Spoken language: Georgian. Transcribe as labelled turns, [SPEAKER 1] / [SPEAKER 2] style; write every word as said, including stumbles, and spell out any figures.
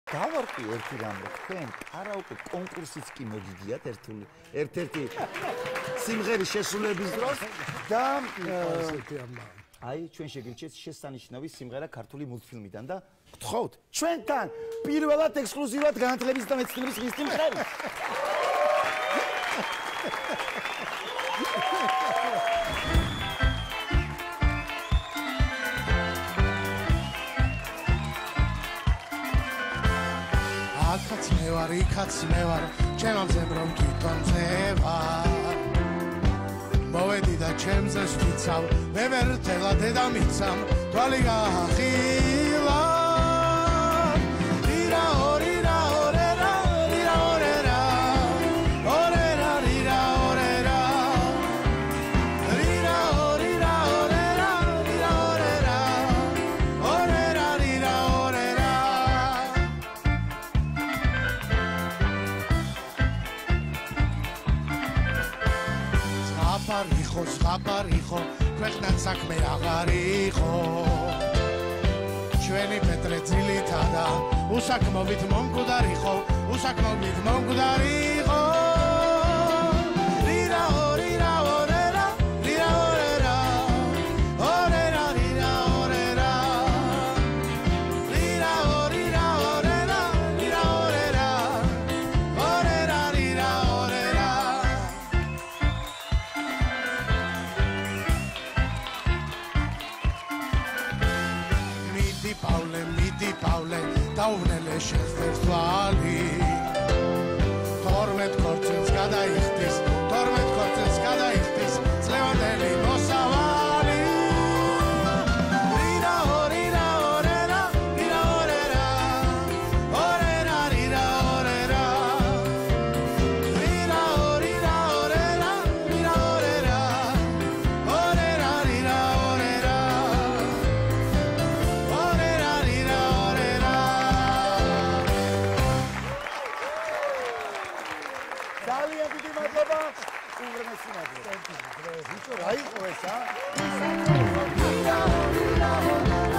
[SPEAKER 1] დავარკვი ერთი რამ, რომ თქვენ კარაოკე კონკურსიც კი მოგიგიათ ერთული ერთ-ერთი სიმღერის შესრულების დროს და აი ჩვენ შეგირჩეთ შესანიშნავი სიმღერა ქართული მულტფილმიდან და გთხოვთ ჩვენთან პირველად ექსკლუზიურად განათლების და მეცნიერების მინისტრის მხარეს
[SPEAKER 2] აქაც მე ვარ, იქაც მე ვარ, ჩემამზემ რომ თვითონ ზევარ მოვედი და ჩემზე ვთიცავ, მე ვერ თელა დედამიწამ, თვალი გაახილა რირა ორირა ორერა, რირა ორერა ორერა, რირა ორერა რირა ორირა ორერა, რირა ორერა ორერა, რირა ორერა ზღაპარიხო, ზღაპარიხო, ქვეყნად საქმე აღარ იყო ჩვენი პეტრე ძილითა და უსაქმობით მომკვდარიყო, უსაქმობით მომკვდარიყო რირა ორირა ორერა, რირა ორერა ორერა, რირა ორერა რირა ორირა ორერა, რირა ორერა ორერა, რირა ორერა მიდი პავლე, მიდი პავლე, დაუვნელე შეხვერთვალი თორმეტ ქორწილს გადაიხდის, თორმეტ ქორწილს გადაიხდის წლევანდელი მოსავალი რირა ორირა ორერა, რირა ორერა ორერა, რირა ორერა რირა ორირა ორერა, რირა ორერა ორერა, რირა ორერა ორერა, რირა ორერა
[SPEAKER 1] ძალიან დიდი მადლობა უმრავლესი მადლობა ვიჭო რა იყო ეს ა